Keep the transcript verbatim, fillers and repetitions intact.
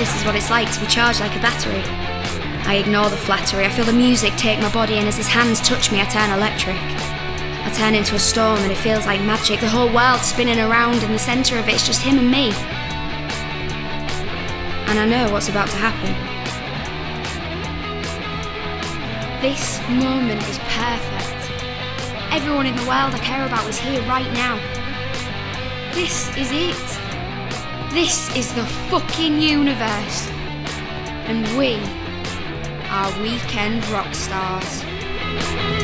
this is what it's like to be charged like a battery. I ignore the flattery, I feel the music take my body, and as his hands touch me I turn electric. I turn into a storm and it feels like magic, the whole world spinning around, and the centre of it's just him and me. And I know what's about to happen. This moment is perfect. Everyone in the world I care about is here right now. This is it. This is the fucking universe. And we are Weekend Rockstars.